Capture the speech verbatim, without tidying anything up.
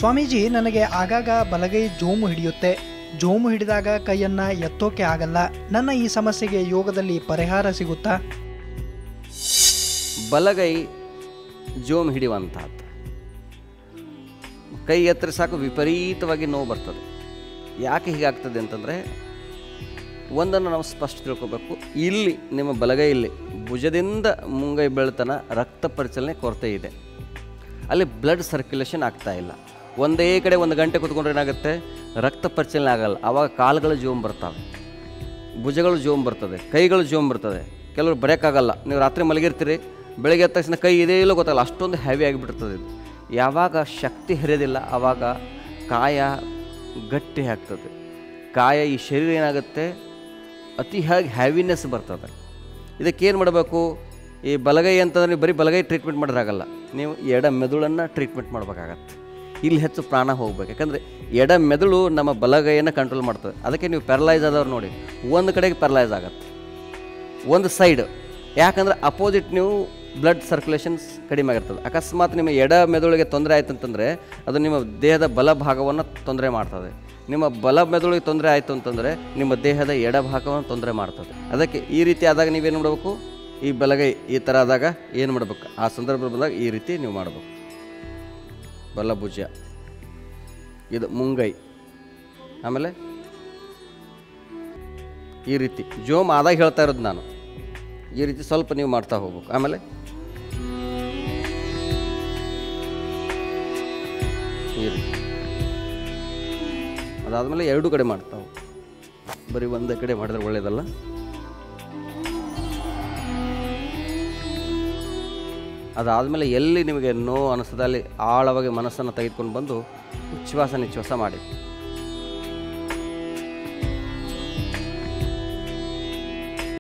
ಸ್ವಾಮೀಜಿ, ನನಗೆ ಆಗಾಗ ಬಲಗೈ ಜೋಮು ಹಿಡಿಯುತ್ತೆ. ಜೋಮು ಹಿಡಿದಾಗ ಕೈಯನ್ನು ಎತ್ತೋಕೆ ಆಗಲ್ಲ. ನನ್ನ ಈ ಸಮಸ್ಯೆಗೆ ಯೋಗದಲ್ಲಿ ಪರಿಹಾರ ಸಿಗುತ್ತಾ? ಬಲಗೈ ಜೋಮ್ ಹಿಡಿಯುವಂಥದ್ದು, ಕೈ ಎತ್ತರೆ ಸಾಕು ವಿಪರೀತವಾಗಿ ನೋವು ಬರ್ತದೆ. ಯಾಕೆ ಹೀಗಾಗ್ತದೆ ಅಂತಂದರೆ, ಒಂದನ್ನು ನಾವು ಸ್ಪಷ್ಟ ತಿಳ್ಕೊಬೇಕು. ಇಲ್ಲಿ ನಿಮ್ಮ ಬಲಗೈಯಲ್ಲಿ ಭುಜದಿಂದ ಮುಂಗೈ ಬೆಳತನ ರಕ್ತ ಪರಿಚಲನೆ ಕೊರತೆ ಇದೆ. ಅಲ್ಲಿ ಬ್ಲಡ್ ಸರ್ಕ್ಯುಲೇಷನ್ ಆಗ್ತಾ ಇಲ್ಲ. ಒಂದೇ ಕಡೆ ಒಂದು ಗಂಟೆ ಕೂತ್ಕೊಂಡ್ರೆ ಏನಾಗುತ್ತೆ, ರಕ್ತ ಪರಿಚಲನೆ ಆಗಲ್ಲ. ಆವಾಗ ಕಾಲುಗಳು ಜೋಮ್ ಬರ್ತವೆ, ಭುಜಗಳು ಜೋಮ್ ಬರ್ತದೆ, ಕೈಗಳು ಜೋಮ್ ಬರ್ತದೆ. ಕೆಲವರು ಬರೆಯೋಕ್ಕಾಗಲ್ಲ. ನೀವು ರಾತ್ರಿ ಮಲಗಿರ್ತೀರಿ, ಬೆಳಗ್ಗೆ ಎದ್ದ ತಕ್ಷಣ ಕೈ ಇದೇ ಇಲ್ಲೋ ಗೊತ್ತಲ್ಲ, ಅಷ್ಟೊಂದು ಹೆವಿ ಆಗಿಬಿಡ್ತದೆ ಇದು. ಯಾವಾಗ ಶಕ್ತಿ ಹರಿಯೋದಿಲ್ಲ ಆವಾಗ ಕಾಯ ಗಟ್ಟಿ ಆಗ್ತದೆ. ಕಾಯ ಈ ಶರೀರ ಏನಾಗುತ್ತೆ, ಅತಿಯಾಗಿ ಹ್ಯಾವಿನೆಸ್ ಬರ್ತದೆ. ಇದಕ್ಕೇನು ಮಾಡಬೇಕು? ಈ ಬಲಗೈ ಅಂತಂದರೆ ಬರೀ ಬಲಗೈ ಟ್ರೀಟ್ಮೆಂಟ್ ಮಾಡೋದಾಗಲ್ಲ, ನೀವು ಎಡ ಮೆದುಳನ್ನು ಟ್ರೀಟ್ಮೆಂಟ್ ಮಾಡಬೇಕಾಗತ್ತೆ. ಇಲ್ಲಿ ಹೆಚ್ಚು ಪ್ರಾಣ ಹೋಗ್ಬೇಕು. ಯಾಕಂದರೆ ಎಡ ಮೆದುಳು ನಮ್ಮ ಬಲಗೈಯನ್ನು ಕಂಟ್ರೋಲ್ ಮಾಡ್ತದೆ. ಅದಕ್ಕೆ ನೀವು ಪ್ಯಾರಲೈಸ್ ಆದವ್ರು ನೋಡಿ, ಒಂದು ಕಡೆಗೆ ಪ್ಯಾರಲೈಸ್ ಆಗುತ್ತೆ, ಒಂದು ಸೈಡ್. ಯಾಕಂದರೆ ಅಪೋಸಿಟ್ ನೀವು ಬ್ಲಡ್ ಸರ್ಕ್ಯುಲೇಷನ್ಸ್ ಕಡಿಮೆ ಆಗಿರ್ತದೆ. ಅಕಸ್ಮಾತ್ ನಿಮ್ಮ ಎಡ ಮೆದುಳಿಗೆ ತೊಂದರೆ ಆಯಿತು ಅಂತಂದರೆ ಅದು ನಿಮ್ಮ ದೇಹದ ಬಲ ಭಾಗವನ್ನು ತೊಂದರೆ ಮಾಡ್ತದೆ. ನಿಮ್ಮ ಬಲ ಮೆದುಳಿಗೆ ತೊಂದರೆ ಆಯಿತು ಅಂತಂದರೆ ನಿಮ್ಮ ದೇಹದ ಎಡ ಭಾಗವನ್ನು ತೊಂದರೆ ಮಾಡ್ತದೆ. ಅದಕ್ಕೆ ಈ ರೀತಿ ಆದಾಗ ನೀವೇನು ಮಾಡಬೇಕು, ಈ ಬಲಗೈ ಈ ಥರ ಆದಾಗ ಏನು ಮಾಡಬೇಕು, ಆ ಸಂದರ್ಭದಲ್ಲಿ ಬಂದಾಗ ಈ ರೀತಿ ನೀವು ಮಾಡಬೇಕು. ಬಲಭುಜ, ಇದು ಮುಂಗೈ, ಆಮೇಲೆ ಈ ರೀತಿ ಜೋಮ್ ಆದಾಗ ಹೇಳ್ತಾ ಇರೋದು ನಾನು. ಈ ರೀತಿ ಸ್ವಲ್ಪ ನೀವು ಮಾಡ್ತಾ ಹೋಗ್ಬೇಕು. ಆಮೇಲೆ ಈ ರೀತಿ, ಅದಾದಮೇಲೆ ಎರಡೂ ಕಡೆ ಮಾಡ್ತಾ ಹೋಗಿ. ಬರೀ ಒಂದೇ ಕಡೆ ಮಾಡಿದ್ರೆ ಒಳ್ಳೆಯದಲ್ಲ. ಅದಾದಮೇಲೆ ಎಲ್ಲಿ ನಿಮಗೆ ನೋವು ಅನಿಸ್ತದೆ ಅಲ್ಲಿ ಆಳವಾಗಿ ಮನಸ್ಸನ್ನು ತೆಗೆದುಕೊಂಡು ಬಂದು ಉಚ್ಛ್ವಾಸ ನಿಶ್ವಾಸ ಮಾಡಿ.